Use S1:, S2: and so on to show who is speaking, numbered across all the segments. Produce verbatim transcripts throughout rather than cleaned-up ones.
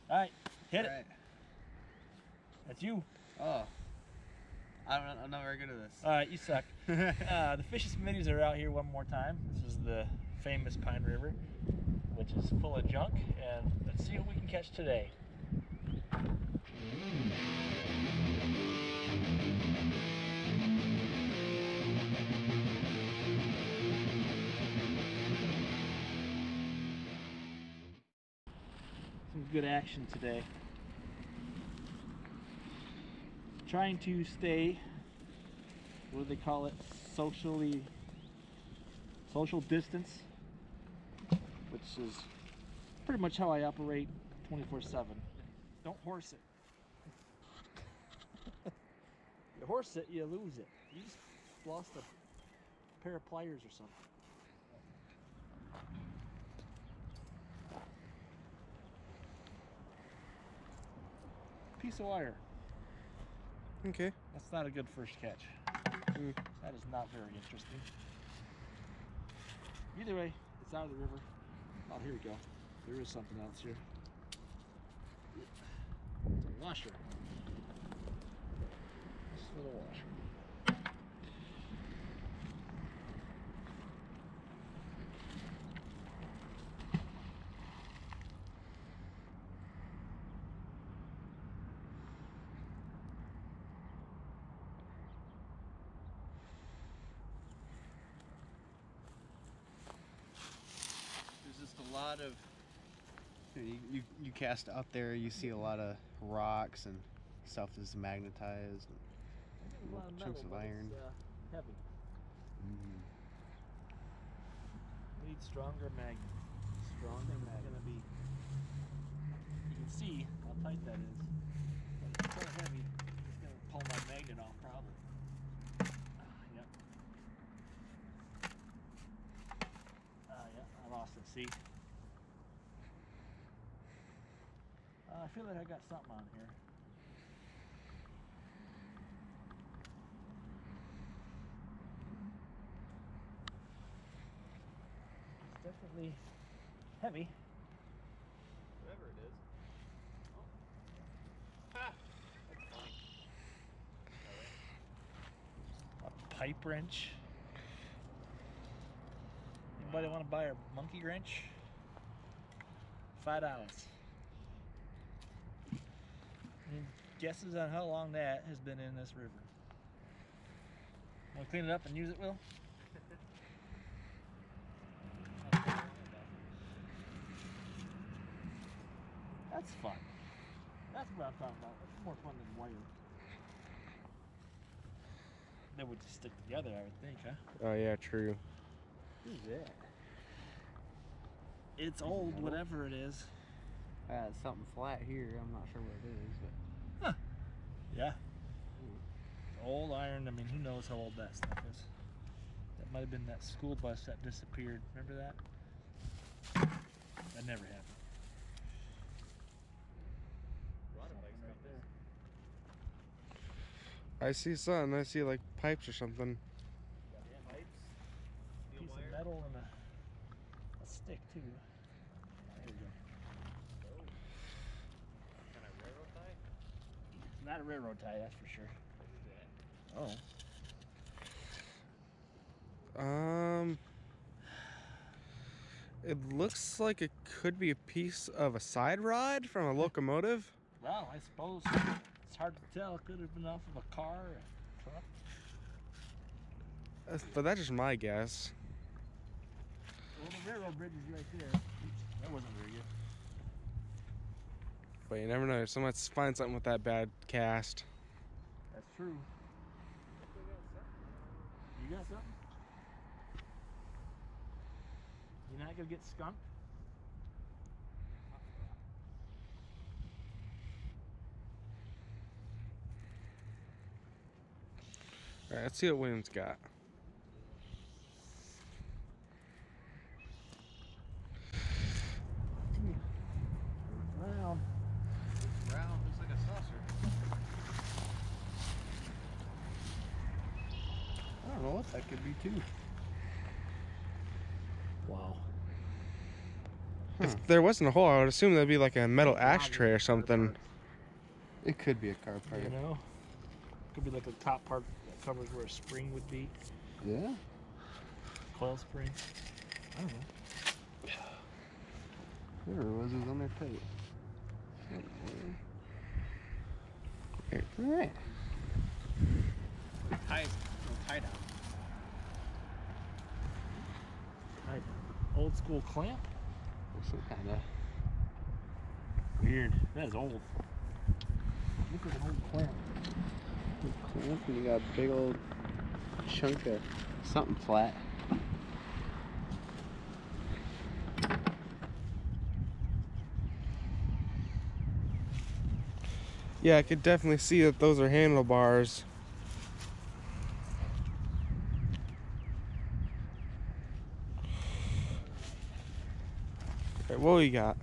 S1: All right, hit
S2: All
S1: it.
S2: right.
S1: That's you.
S2: Oh. I'm not, I'm not very good at this.
S1: All right, you suck. uh, the Fishes Smitties are out here one more time. This is the famous Pine River, which is full of junk, and let's see what we can catch today. Some good action today. Trying to stay, what do they call it, socially, social distance, which is pretty much how I operate twenty-four seven. Don't horse it. You horse it, you lose it. You just lost a pair of pliers or something. Piece of wire.
S3: Okay.
S1: That's not a good first catch.
S3: Mm.
S1: That is not very interesting. Either way, it's out of the river. Oh, here we go. There is something else here. It's a washer. This little washer.
S2: There's just a lot of. You, know, you, you, you cast out there, you see a lot of rocks and stuff that's magnetized. And
S1: A lot of
S2: chunks
S1: metal,
S2: of
S1: but
S2: iron.
S1: It's, uh, heavy.
S2: Mm.
S1: Need stronger magnet. Stronger magnet. Gonna be. You can see how tight that is. But it's so heavy, it's gonna pull my magnet off probably. Ah, yep. Ah, yeah. I lost it. See. Uh, I feel like I got something on here. It's definitely heavy.
S2: Whatever it is. Oh. Ha! That's funny.
S1: A pipe wrench. Anybody want to buy a monkey wrench? Five dollars. Any guesses on how long that has been in this river? Want to clean it up and use it, Will? That's fun. That's what I'm talking about. It's more fun than wire. They would just stick together, I would think, huh?
S3: Oh yeah, true.
S1: Who's that? It's old,
S2: metal?
S1: whatever it is.
S2: Uh, something flat here. I'm not sure what it is, but.
S1: Huh. Yeah. It's old iron. I mean, who knows how old that stuff is? That might have been that school bus that disappeared. Remember that? That never happened.
S2: A lot of bikes
S1: Something
S2: right there.
S3: I see something. I see like pipes or something.
S2: Pipes. Steel
S1: Piece
S2: wire.
S1: of metal and a, a stick too. There we go.
S2: Oh. Kind of railroad tie?
S1: It's not a railroad tie, that's for sure.
S2: What is that?
S1: Oh.
S3: Um, it looks like it could be a piece of a side rod from a locomotive.
S1: Well, I suppose it's hard to tell. It could have been off of a car or a truck.
S3: That's- But that's just my guess.
S1: Well, the railroad bridge is right there. Oops, that wasn't very good.
S3: But you never know. Someone might find something with that bad cast.
S1: That's true. You got something? You're not gonna get skunked?
S3: All right, let's see what William's got.
S1: Round.
S2: It's round, looks like a saucer. I don't know what that could be too.
S1: Wow.
S3: Huh. there wasn't a hole, I would assume that'd be like a metal ashtray or something.
S2: It could be a car part.
S1: You know? Could be like the top part that covers where a spring would be.
S2: Yeah.
S1: Coil spring. I don't know.
S2: Whatever it was, it was on there tight. Alright. Tie, tie down.
S1: Right. Old school clamp.
S2: Some kind of.
S1: Weird. That is old. Look at an old clamp.
S2: Clamp, and you got a big old chunk of something flat.
S3: Yeah, I could definitely see that those are handlebars. Okay, what we got?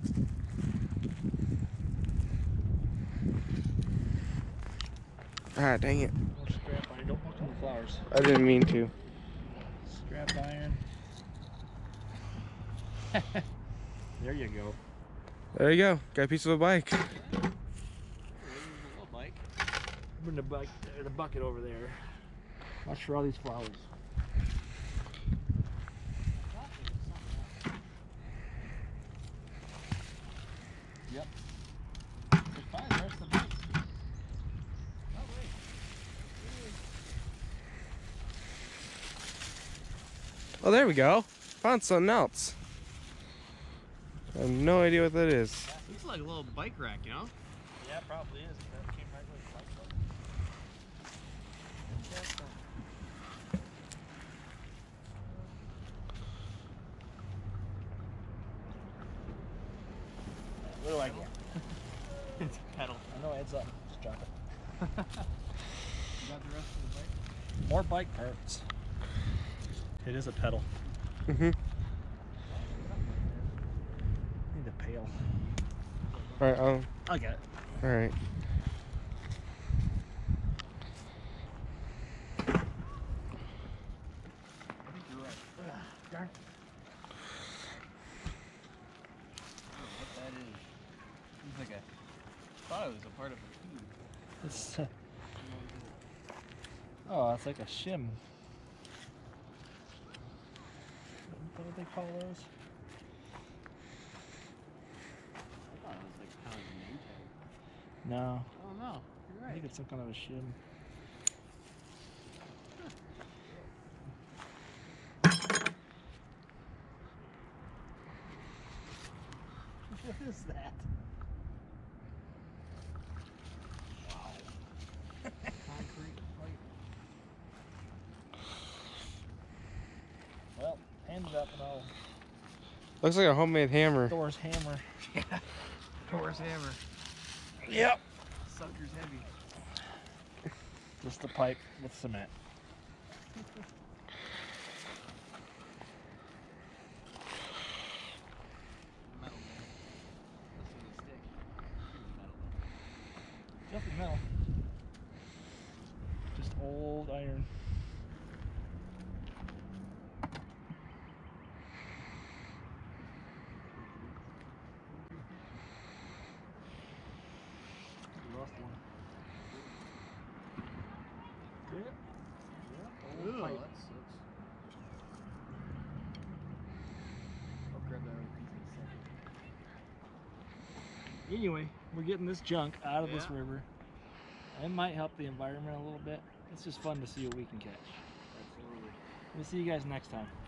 S3: Ah, dang it.
S1: More strap iron. Don't look in the flowers.
S3: I didn't mean to.
S1: Strap iron. There you go.
S3: There you go. Got a piece of a bike.
S1: Bring the, buck the bucket over there. Watch for all these flowers. Yep. Fine, there's the bike. Oh, wait.
S3: Oh, there we go. Found something else. I have no idea what that is.
S2: Looks like a little bike rack, you know?
S1: Yeah, it probably is. That came right with the bike bucket. What do I get?
S2: It's a pedal.
S1: I know it's up. Just drop it.
S2: You got the rest of the bike?
S1: More bike parts. It is a pedal.
S3: Mm-hmm.
S1: Need a pail.
S3: Alright, um,
S1: I got it.
S3: alright.
S2: I think you're right.
S1: Darn.
S2: I don't know what that is. It's like a. I thought it was a part of a tube.
S1: It's, uh, oh, it's like a shim. What do they call those?
S2: I thought it was like kind of a name tag.
S1: No,
S2: Oh no, you're
S1: I
S2: right.
S1: think it's some kind of a shim. What is that?
S2: Concrete pipe.
S1: Well, hand it up and I'll
S3: Looks like a homemade hammer.
S1: Thor's hammer.
S2: Yeah. Thor's hammer.
S1: Yep.
S2: Sucker's heavy.
S1: Just a pipe with cement.
S2: Metal. That's with a stick. Metal.
S1: Definitely metal. Just old iron. Lost one. Yep. Yep. Old
S2: Ew,
S1: pipe.
S2: that sucks. I'll grab that other piece in a second.
S1: Anyway, we're getting this junk out of this
S2: Yeah.
S1: river. It might help the environment a little bit. It's just fun to see what we can catch.
S2: Absolutely.
S1: We'll see you guys next time.